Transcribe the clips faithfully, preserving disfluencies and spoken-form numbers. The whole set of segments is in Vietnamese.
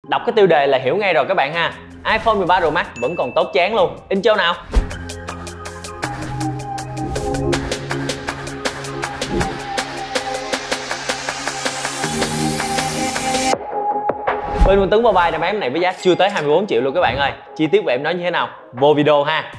Đọc cái tiêu đề là hiểu ngay rồi các bạn ha. iPhone mười ba Pro Max vẫn còn tốt chán luôn. Intro nào. Bên Minh Tuấn Mobile đang bán em này với giá chưa tới hai mươi bốn triệu luôn các bạn ơi. Chi tiết về em nói như thế nào? Vô video ha.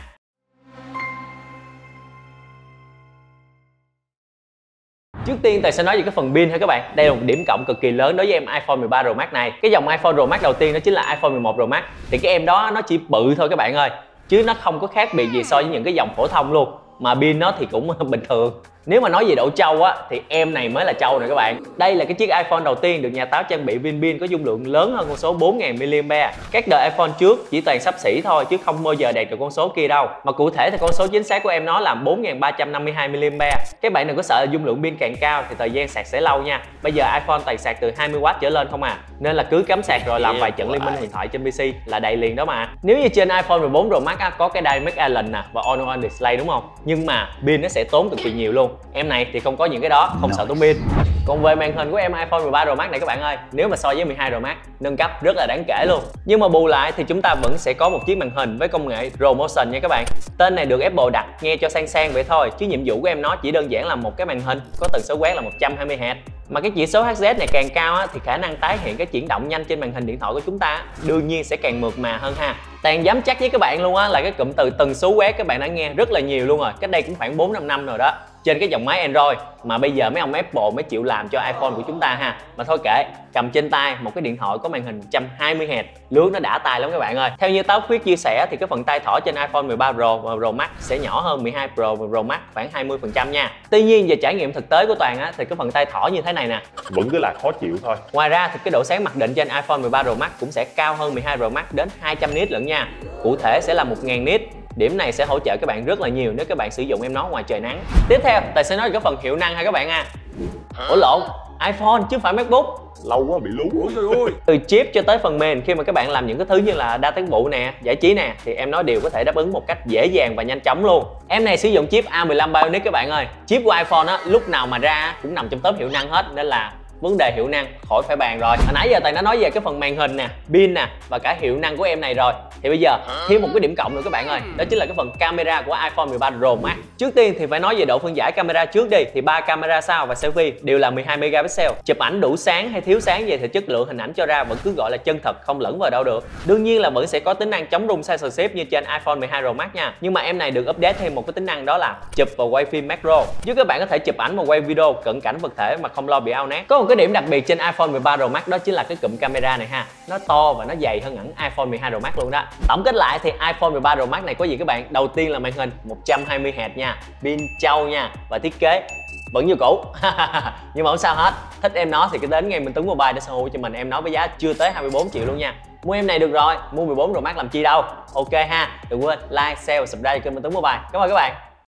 Trước tiên Tài sẽ nói về cái phần pin ha các bạn. Đây là một điểm cộng cực kỳ lớn đối với em iPhone mười ba Pro Max này. Cái dòng iPhone Pro Max đầu tiên đó chính là iPhone mười một Pro Max. Thì cái em đó nó chỉ bự thôi các bạn ơi, chứ nó không có khác biệt gì so với những cái dòng phổ thông luôn. Mà pin nó thì cũng bình thường. Nếu mà nói về độ trâu á thì em này mới là trâu này các bạn. Đây là cái chiếc iPhone đầu tiên được nhà táo trang bị viên pin có dung lượng lớn hơn con số bốn nghìn mi-li-am-pe. Các đời iPhone trước chỉ toàn xấp xỉ thôi chứ không bao giờ đạt được con số kia đâu. Mà cụ thể thì con số chính xác của em nó là bốn nghìn ba trăm năm mươi hai mi-li-am-pe. Các bạn đừng có sợ dung lượng pin càng cao thì thời gian sạc sẽ lâu nha. Bây giờ iPhone toàn sạc từ hai mươi oát trở lên không à. Nên là cứ cắm sạc rồi làm vài trận liên minh huyền thoại trên pê xê là đầy liền đó mà. Nếu như trên iPhone mười bốn Pro Max á, có cái đai Mac Island nè và All-in-One Display đúng không? Nhưng mà pin nó sẽ tốn cực kỳ nhiều luôn. Em này thì không có những cái đó, không sợ tốn pin. Còn về màn hình của em iPhone mười ba Pro Max này các bạn ơi, nếu mà so với mười hai Pro Max nâng cấp rất là đáng kể luôn. Nhưng mà bù lại thì chúng ta vẫn sẽ có một chiếc màn hình với công nghệ ProMotion nha các bạn. Tên này được Apple đặt nghe cho sang sang vậy thôi, chứ nhiệm vụ của em nó chỉ đơn giản là một cái màn hình có tần số quét là một trăm hai mươi héc. Mà cái chỉ số hát dét này càng cao á, thì khả năng tái hiện cái chuyển động nhanh trên màn hình điện thoại của chúng ta đương nhiên sẽ càng mượt mà hơn ha. Toàn dám chắc với các bạn luôn á là cái cụm từ tần số quét các bạn đã nghe rất là nhiều luôn rồi, cách đây cũng khoảng bốn năm năm rồi đó, trên cái dòng máy Android. Mà bây giờ mấy ông Apple mới chịu làm cho iPhone của chúng ta ha. Mà thôi kệ, cầm trên tay một cái điện thoại có màn hình một trăm hai mươi héc, lướt nó đã tay lắm các bạn ơi. Theo như Táo Khuyết chia sẻ thì cái phần tay thỏ trên iPhone mười ba Pro và Pro Max sẽ nhỏ hơn mười hai Pro và Pro Max khoảng hai mươi phần trăm nha. Tuy nhiên về trải nghiệm thực tế của Toàn á thì cái phần tay thỏ như thế này nè vẫn cứ là khó chịu thôi. Ngoài ra thì cái độ sáng mặc định trên iPhone mười ba Pro Max cũng sẽ cao hơn mười hai Pro Max đến hai trăm nit lận nha. Cụ thể sẽ là một nghìn nit. Điểm này sẽ hỗ trợ các bạn rất là nhiều nếu các bạn sử dụng em nó ngoài trời nắng. Tiếp theo, Tài sẽ nói về cái phần hiệu năng ha các bạn ha. Ủa lộn, iPhone chứ không phải MacBook. Lâu quá bị lú. Từ chip cho tới phần mềm, khi mà các bạn làm những cái thứ như là đa tác vụ nè, giải trí nè thì em nó đều có thể đáp ứng một cách dễ dàng và nhanh chóng luôn. Em này sử dụng chip A mười lăm Bionic các bạn ơi. Chip của iPhone á lúc nào mà ra cũng nằm trong top hiệu năng hết, nên là vấn đề hiệu năng khỏi phải bàn rồi. Hồi nãy giờ Tài đã nói về cái phần màn hình nè, pin nè và cả hiệu năng của em này rồi. Thì bây giờ thêm một cái điểm cộng nữa các bạn ơi, đó chính là cái phần camera của iPhone mười ba Pro Max. Trước tiên thì phải nói về độ phân giải camera trước đi. Thì ba camera sau và selfie đều là mười hai megapixel. Chụp ảnh đủ sáng hay thiếu sáng vậy thì chất lượng hình ảnh cho ra vẫn cứ gọi là chân thật, không lẫn vào đâu được. Đương nhiên là vẫn sẽ có tính năng chống rung censorship như trên iPhone mười hai Pro Max nha. Nhưng mà em này được update thêm một cái tính năng, đó là chụp và quay phim macro, giúp các bạn có thể chụp ảnh và quay video cận cảnh vật thể mà không lo bị ao nát. Có một cái điểm đặc biệt trên iPhone mười ba Pro Max đó chính là cái cụm camera này ha. Nó to và nó dày hơn hẳn iPhone mười hai Pro Max luôn đó. Tổng kết lại thì iPhone mười ba Pro Max này có gì các bạn? Đầu tiên là màn hình một trăm hai mươi héc nha, pin trâu nha, và thiết kế vẫn như cũ. Nhưng mà không sao hết, thích em nó thì cứ đến ngay Minh Tuấn Mobile để sở hữu cho mình em nó với giá chưa tới hai mươi bốn triệu luôn nha. Mua em này được rồi, mua mười bốn Pro Max làm chi đâu. Ok ha, đừng quên like, share và subscribe kênh Minh Tuấn Mobile. Cảm ơn các bạn.